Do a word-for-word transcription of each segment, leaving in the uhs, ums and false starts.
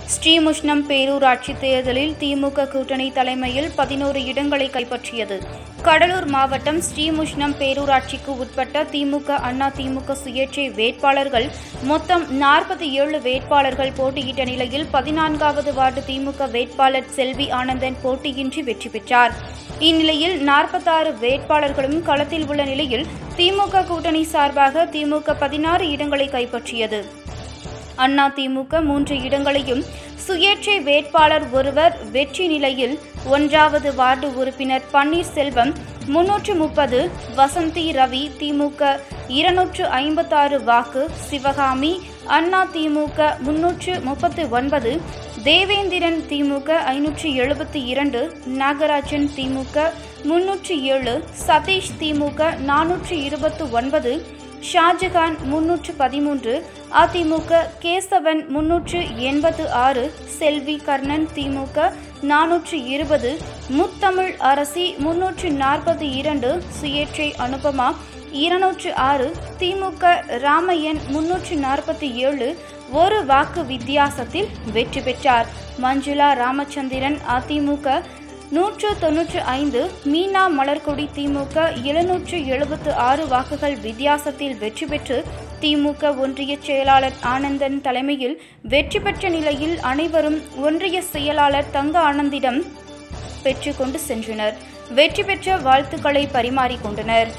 ஸ்ரீமுஷ்ணம் பேரூராட்சி தேர்தலில் திமுக கூட்டணி தலைமையில் பதினோரு இடங்களை கைப்பற்றியது. கடலூர் மாவட்டம் ஸ்ரீமுஷ்ணம் பேரூராட்சிக்கு உட்பட்ட திமுக, அண்ணா திமுக சுயேட்சை வேட்பாளர்கள் மொத்தம் நாற்பத்தி ஏழு வேட்பாளர்கள் போட்டியிட்ட நிலையில் பதினான்காவது வார்டு திமுக வேட்பாளர் செல்வி ஆனந்தன் போட்டியின்றி வெற்றி பெற்றார். இந்நிலையில் நாற்பத்தாறு வேட்பாளர்களும் களத்தில் உள்ள நிலையில் திமுக கூட்டணி சார்பாக திமுக பதினாறு இடங்களை கைப்பற்றியது. அண்ணா திமுக மூன்று இடங்களையும், சுயேட்சை வேட்பாளர் ஒருவர் வெற்றி நிலையில் ஒன்றாவது வார்டு உறுப்பினர் பன்னீர்செல்வம் முன்னூற்று முப்பது, வசந்தி ரவி திமுக இருநூற்று ஐம்பத்தாறு வாக்கு, சிவகாமி அண்ணா திமுக முன்னூற்று முப்பத்து ஒன்பது, தேவேந்திரன் திமுக ஐநூற்று எழுபத்தி இரண்டு, நாகராஜன் திமுக முன்னூற்று ஏழு, சதீஷ் திமுக நானூற்று இருபத்து ஒன்பது, ஷாஜகான் முன்னூற்று பதிமூன்று, அதிமுக கேசவன் முன்னூற்று எண்பத்து ஆறு, செல்வி கர்ணன் திமுக நானூற்று இருபது, முத்தமிழ் அரசி முன்னூற்று நாற்பத்தி இரண்டு, சுயேட்சை அனுபமா இருநூற்று ஆறு, திமுக ராமையன் முன்னூற்று நாற்பத்தி ஏழு ஒரு வாக்கு வித்தியாசத்தில் வெற்றி பெற்றார். மஞ்சுளா ராமச்சந்திரன் அதிமுக நூற்று தொன்னூற்று ஐந்து, மீனா மலர்கொடி திமுக எழுநூற்று எழுபத்து ஆறு வாக்குகள் வித்தியாசத்தில் வெற்றி பெற்று திமுக ஒன்றிய செயலாளர் ஆனந்தன் தலைமையில் வெற்றி பெற்ற நிலையில் அனைவரும் ஒன்றிய செயலாளர் தங்க ஆனந்திடம் பெற்றுக்கொண்டு சென்றனர். வெற்றி பெற்ற வாழ்த்துக்களை பரிமாறிக்கொண்டனர்.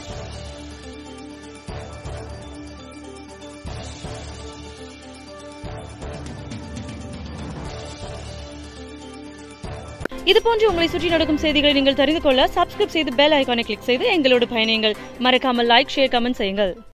இதுபோன்று உங்களை சுற்றி நடக்கும் செய்திகளை நீங்கள் தெரிந்து கொள்ள சப்ஸ்கிரைப் செய்து பெல் ஐகானை கிளிக் செய்து எங்களோடு பயணியுங்கள். மறக்காமல் லைக், ஷேர், கமெண்ட் செய்யுங்கள்.